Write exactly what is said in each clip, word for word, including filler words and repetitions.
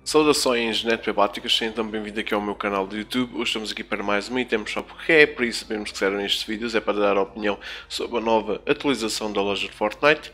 Saudações netwebáticas, sejam bem-vindos aqui ao meu canal do YouTube. Hoje estamos aqui para mais um item shop, que é para isso mesmo que fizeram estes vídeos, é para dar a opinião sobre a nova atualização da loja de Fortnite.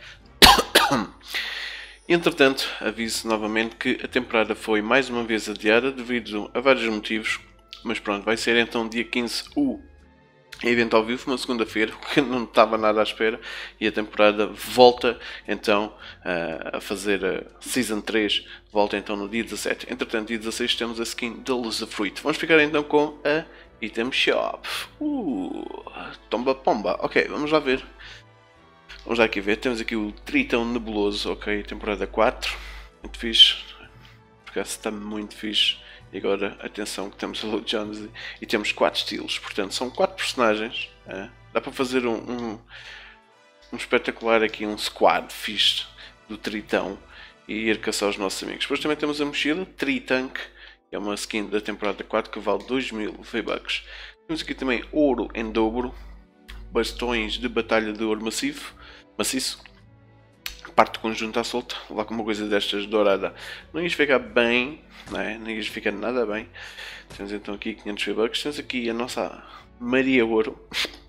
Entretanto, aviso novamente que a temporada foi mais uma vez adiada devido a vários motivos, mas pronto, vai ser então dia quinze o evento ao vivo, uma segunda-feira, que não estava nada à espera, e a temporada volta então uh, a fazer a Season três, volta então no dia dezassete. Entretanto, dia dezasseis temos a skin da Usufruit. Vamos ficar então com a Item Shop. Uh, tomba pomba. Ok, vamos lá ver. Vamos lá aqui ver. Temos aqui o Tritão Nebuloso, ok, temporada quatro. Muito fixe. Porque essa está muito fixe. E agora, atenção que temos a Lou Jones e temos quatro estilos, portanto são quatro personagens. É? Dá para fazer um, um, um espetacular aqui, um squad fixe do Tritão e ir caçar os nossos amigos. Depois também temos a mochila Tritank, que é uma skin da temporada quatro que vale dois mil V-Bucks. Temos aqui também ouro em dobro, bastões de batalha de ouro massivo, maciço. Parte conjunta à solta, lá com uma coisa destas dourada não ias ficar bem, não é? Não ias ficar nada bem. Temos então aqui quinhentos V-Bucks, temos aqui a nossa Maria Ouro,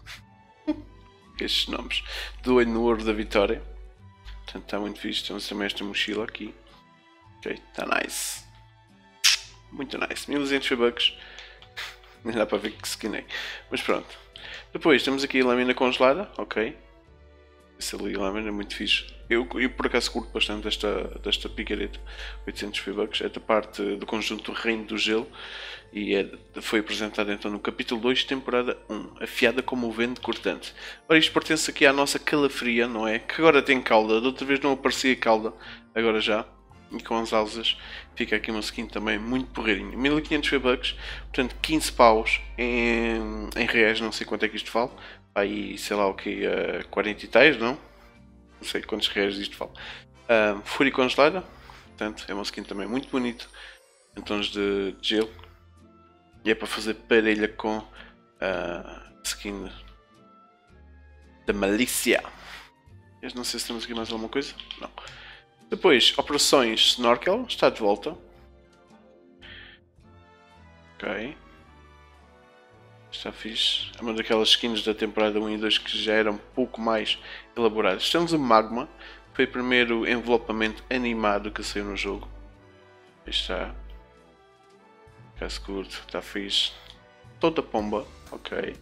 estes nomes, do olho no ouro da vitória, portanto está muito fixe. Temos também esta mochila aqui, ok, está nice, muito nice, mil e duzentos V-Bucks, não dá para ver que skin é, mas pronto. Depois temos aqui a lâmina congelada, ok. Essa ali é muito fixe. Eu, eu por acaso curto bastante desta, desta picareta. oitocentos V-Bucks. Esta parte do conjunto do Reino do Gelo. E é, foi apresentada então no capítulo dois, temporada um. Afiada como o vento cortante. Ora, isto pertence aqui à nossa calafria, não é? Que agora tem cauda. Da outra vez não aparecia cauda. Agora já. E com as alças. Fica aqui uma skin também muito porreirinho. mil e quinhentos V-Bucks. Portanto, quinze paus em, em reais. Não sei quanto é que isto vale. Aí, sei lá o que, uh, quarenta e tais, não? Não sei quantos reais isto vale. Uh, Fúria congelada, portanto, é uma skin também muito bonita, em tons de, de gelo. E é para fazer parelha com a uh, skin da Malícia. Eu não sei se temos aqui mais alguma coisa. Não. Depois, operações Snorkel, está de volta. Ok. Está fixe. É uma daquelas skins da temporada um e dois que já eram um pouco mais elaboradas. Temos o Magma. Foi o primeiro envelopamento animado que saiu no jogo. Aí está. Caso curto. Está fixe. Toda pomba. Ok.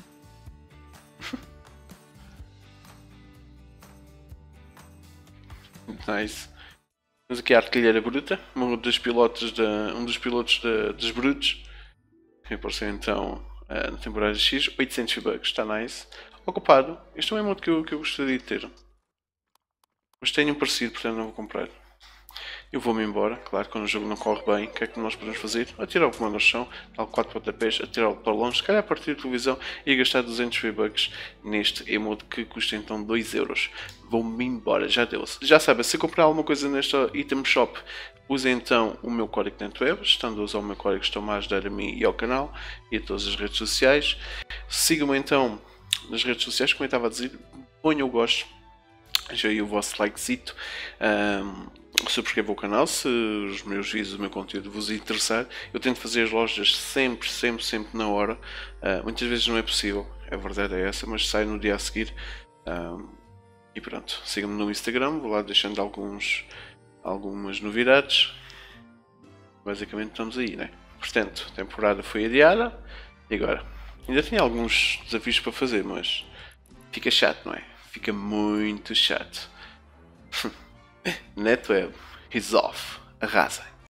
Nice. Temos aqui a Artilheira Bruta. Um dos pilotos, da, um dos pilotos da, dos Brutos. Que apareceu então na temporada X, oitocentos V-Bucks, está nice. Ocupado, este também é um modo que eu, que eu gostaria de ter. Mas tenho um parecido, portanto não vou comprar. Eu vou-me embora, claro, quando o jogo não corre bem, o que é que nós podemos fazer? Atirar o comando ao chão, dar quatro pontapés, atirá-lo para longe, se calhar a partir da televisão e gastar duzentos V-Bucks neste emote que custa então dois euros. Vou-me embora, já deu. Já sabem, se comprar alguma coisa nesta item shop, usem então o meu código NetWeb, estando a usar o meu código estão a ajudar a mim e ao canal e a todas as redes sociais. Sigam-me então nas redes sociais, como eu estava a dizer, ponham o gosto, já aí o vosso likezito. Um, subscrevam o canal se os meus vídeos, o meu conteúdo vos interessar. Eu tento fazer as lojas sempre, sempre, sempre na hora. Uh, muitas vezes não é possível, a verdade é essa, mas sai no dia a seguir. Um, e pronto, sigam-me no Instagram, vou lá deixando alguns, algumas novidades. Basicamente estamos aí, né? Portanto, a temporada foi adiada e agora ainda tinha alguns desafios para fazer, mas fica chato, não é? Fica muito chato. NetWeb is off. Arrasem.